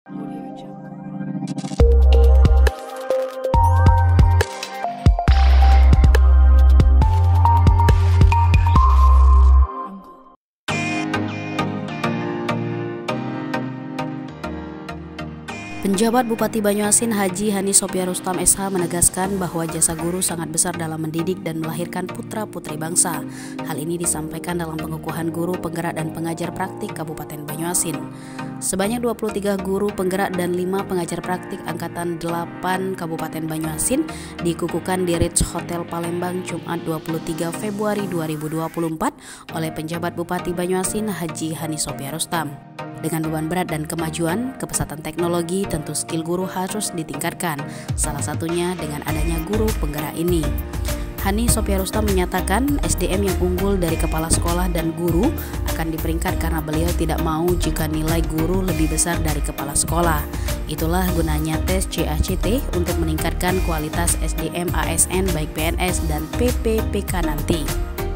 Penjabat Bupati Banyuasin Haji Hani Sopya Rustam SH menegaskan bahwa jasa guru sangat besar dalam mendidik dan melahirkan putra-putri bangsa. Hal ini disampaikan dalam pengukuhan guru penggerak dan pengajar praktik Kabupaten Banyuasin. Sebanyak 23 guru penggerak dan 5 pengajar praktik Angkatan 8 Kabupaten Banyuasin dikukuhkan di Ritz Hotel Palembang Jumat 23 Februari 2024 oleh penjabat Bupati Banyuasin Haji Hani Sopya Rustam. Dengan beban berat dan kemajuan, kepesatan teknologi, tentu skill guru harus ditingkatkan, salah satunya dengan adanya guru penggerak ini. Hani Sopya Rustam menyatakan SDM yang unggul dari kepala sekolah dan guru akan diperingkat karena beliau tidak mau jika nilai guru lebih besar dari kepala sekolah. Itulah gunanya tes CACT untuk meningkatkan kualitas SDM ASN baik PNS dan PPPK nanti.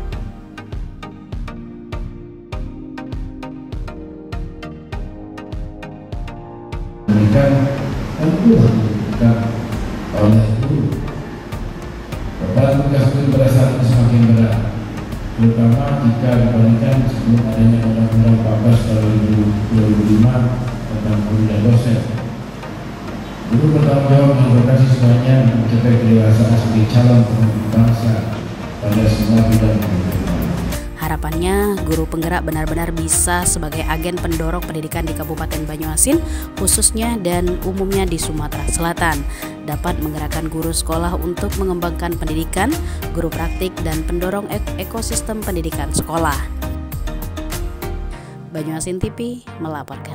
Mereka tentu harus diberikan oleh guru. Beban tugas itu berdasarkan semakin berat, terutama jika dibandingkan sebelum adanya Undang-Undang 14 tahun 2005 tentang pembinaan dosen. Guru bertanggung jawab mengedukasi semuanya mencapai kedewasaan sebagai calon pemimpin bangsa pada semua bidang pendidikan. Harapannya, guru penggerak benar-benar bisa sebagai agen pendorong pendidikan di Kabupaten Banyuasin, khususnya dan umumnya di Sumatera Selatan, dapat menggerakkan guru sekolah untuk mengembangkan pendidikan, guru praktik, dan pendorong ekosistem pendidikan sekolah. Banyuasin TV melaporkan.